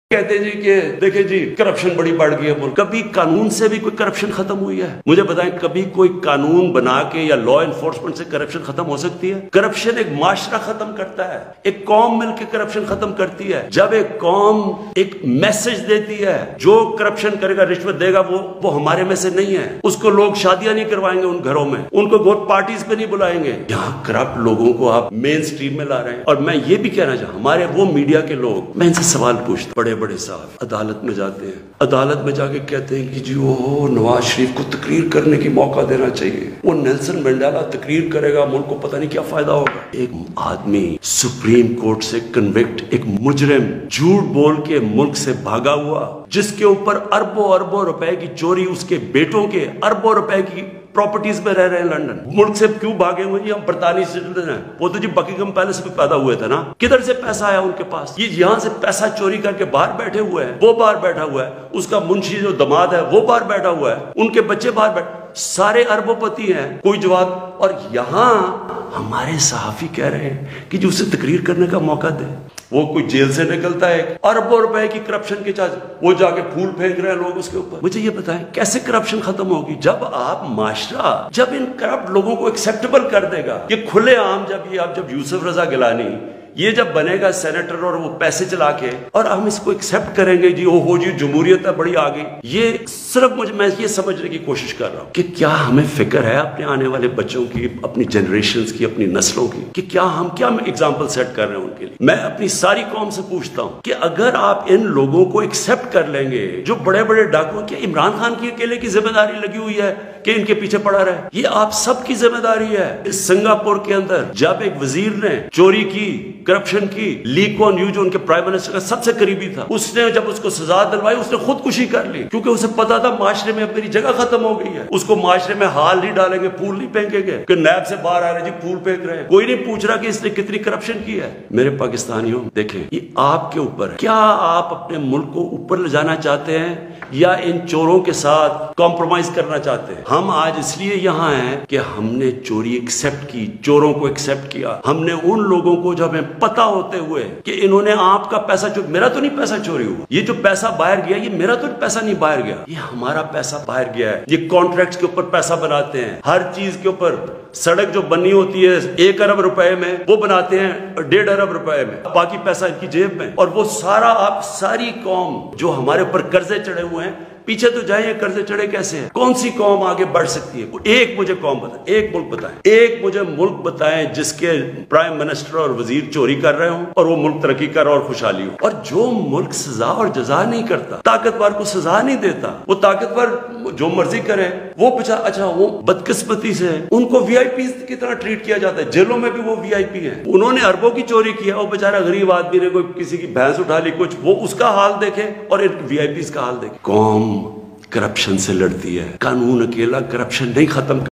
کہتے ہیں جی کہ دیکھیں جی کرپشن بڑی بڑھ گئی ہے ملک. کبھی قانون سے بھی کوئی کرپشن ختم ہوئی ہے؟ مجھے بتائیں کبھی کوئی قانون بنا کے یا لا انفورسمنٹ سے کرپشن ختم ہو سکتی ہے؟ کرپشن ایک معاشرہ ختم کرتا ہے, ایک قوم مل کے کرپشن ختم کرتی ہے. جب ایک قوم ایک میسج دیتی ہے جو کرپشن کرے گا, رشوت دے گا, وہ ہمارے میں سے نہیں ہے, اس کو لوگ شادیاں نہیں کروائیں گے ان گھروں میں, ان کو ووٹ پارٹیز پہ نہیں بلائیں گے. یہاں کرپٹ لوگوں کو آپ مین سٹریم میں لا رہے ہیں. اور میں یہ بھی کہنا چاہوں ہمارے وہ میڈیا کے لوگ, میں ان سے سوال پوچھتا, بڑے بڑے صاحب عدالت میں جاتے ہیں, عدالت میں جا کے کہتے ہیں کہ جی وہ نواز شریف کو تقریر کرنے کی موقع دینا چاہیے, وہ نیلسن منڈیلا تقریر کرے گا, ملک کو پتہ نہیں کیا فائدہ ہوگا. ایک آدمی سپریم کورٹ سے کنوکٹ, ایک مجرم جھوٹ بول کے ملک سے بھاگا ہوا, جس کے اوپر اربوں اربوں روپے کی چوری, اس کے بیٹوں کے اربوں روپے کی پراپرٹیز میں رہ رہے ہیں لنڈن. ملک سے کیوں بھاگے ہوئے جی؟ ہم برطانوی سٹیزن ہیں. وہ تو جی بکنگم پیلس میں پیدا ہوئے تھے نا, کدھر سے پیسہ آیا ان کے پاس؟ یہ یہاں سے پیسہ چوری کر کے باہر بیٹھے ہوئے ہیں, وہ باہر بیٹھا ہوا ہے, اس کا منشی جو دماد ہے وہ باہر بیٹھا ہوا ہے, ان کے بچے باہر بیٹھے, سارے اربوں پتی ہیں, کوئی جواب. اور یہاں ہمارے صحافی کہہ رہے ہیں کہ جو اسے تقریر کرنے کا موقع دے. وہ کوئی جیل سے نکلتا ہے اربوں روپے کی کرپشن کے چارج, وہ جا کے پھول پھینک رہے ہیں لوگ اس کے اوپر. مجھے یہ بتائیں کیسے کرپشن ختم ہوگی؟ جب آپ معاشرہ جب ان کرپٹ لوگوں کو ایکسیپٹیبل کر دے گا, یہ کھلے عام, جب یوسف رضا گیلانی یہ جب بنے گا سینیٹر اور وہ پیسے چلا کے, اور ہم اس کو ایکسیپٹ کریں گے جی ہو جی جمہوریت ہے بڑی آ گئی. یہ صرف میں یہ سمجھنے کی کوشش کر رہا ہوں کہ کیا ہمیں فکر ہے اپنے آنے والے بچوں کی, اپنی جنریشنز کی, اپنی نسلوں کی, کہ کیا ہم ایگزامپل سیٹ کر رہے ہیں ان کے لیے. میں اپنی ساری قوم سے پوچھتا ہوں کہ اگر آپ ان لوگوں کو ایکسیپٹ کر لیں گے جو بڑے بڑے ڈاکو, کیا عمران خان کی اکیلے کی ذمہ داری لگی ہوئی ہے کہ ان کے پیچھے پڑا رہے؟ یہ آپ سب کی ذمہ داری ہے. اس سنگاپور کے اندر جب ایک وزیر نے چوری کی, کرپشن کی, لی کوان یو جو ان کے پرائم منسٹر کا سب سے قریبی تھا, اس نے جب اس کو سزا دلوائی اس نے خودکشی کر لی, کیونکہ اسے پتا تھا معاشرے میں اب میری جگہ ختم ہو گئی ہے. اس کو معاشرے میں ہال نہیں ڈالیں گے, پھول نہیں پھینکیں گے کہ نیب سے باہر آ رہے جی پھول پھینک رہے ہیں. کوئی نہیں پوچھ رہا کہ اس نے کتنی کرپشن کی ہے. میرے پاکستانیوں دیکھیں, یہ آپ کے اوپر ہے. کیا آپ اپنے ملک کو اوپر لے جانا چاہتے ہیں یا ان چوروں کے ساتھ کمپرومائز کرنا چاہتے ہیں؟ ہم آج اس لیے یہاں ہیں کہ ہم نے چوری ایکسیپٹ کی, چوروں کو ایکسیپٹ کیا. ہم نے ان لوگوں کو جب ہمیں پتا ہوتے ہوئے کہ انہوں نے آپ کا پیسہ چوری, میرا تو نہیں پیسہ چوری ہوا, یہ جو پیسہ باہر گیا یہ میرا تو پیسہ نہیں باہر گیا, یہ ہمارا پیسہ باہر گیا ہے. یہ کانٹریکٹس کے اوپر پیسہ بناتے ہیں, ہر چیز کے اوپر. سڑک جو بنی ہوتی ہے 1 ارب روپے میں, وہ بناتے ہیں 1.5 ارب روپے میں, باقی پیسہ ان کی جیب میں. اور وہ سارا, آپ ساری قوم جو ہمارے اوپر قرضے چڑھے ہوئے ہیں, پیچھے تو جائیں, یہ قرضے چڑھے کیسے ہیں؟ کون سی قوم آگے بڑھ سکتی ہے؟ ایک مجھے قوم بتائیں, ایک ملک بتائیں, ایک مجھے ملک بتائیں جس کے پرائم منسٹر اور وزیر چوری کر رہے ہوں اور وہ ملک ترقی کر اور خوشحالی ہو. اور جو ملک سزا اور جزا نہیں کرتا, طاقتور کو سزا نہیں دیتا, وہ طاقتور جو مرضی کرے, وہ اچھا وہ بدقسمتی سے ان کو وی آئی پیز کی طرح ٹریٹ کیا جاتا ہے. جیلوں میں بھی وہ وی آئی پی ہیں. انہوں نے اربوں کی چوری کیا, وہ بیچارہ غریب آدمی نے کوئی کسی کی بھینس اٹھا لی کچھ, وہ اس کا حال دیکھے اور وی آئی پیز کا حال دیکھے. قوم کرپشن سے لڑتی ہے, قانون اکیلا کرپشن نہیں ختم